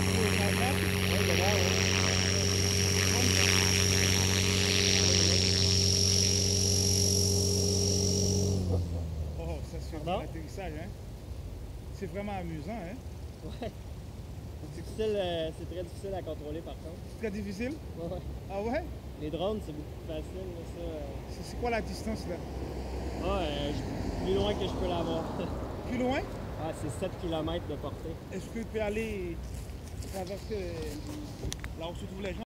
Oh, ça suit l'atterrissage, hein? C'est vraiment amusant, hein? Ouais. C'est très difficile à contrôler par contre. C'est très difficile? Ouais. Ah ouais? Les drones, c'est beaucoup plus facile, ça. C'est quoi la distance là? Ah, plus loin que je peux l'avoir. Plus loin? Ah, c'est 7 km de portée. Est-ce que tu peux aller traverser là où se trouvent les gens?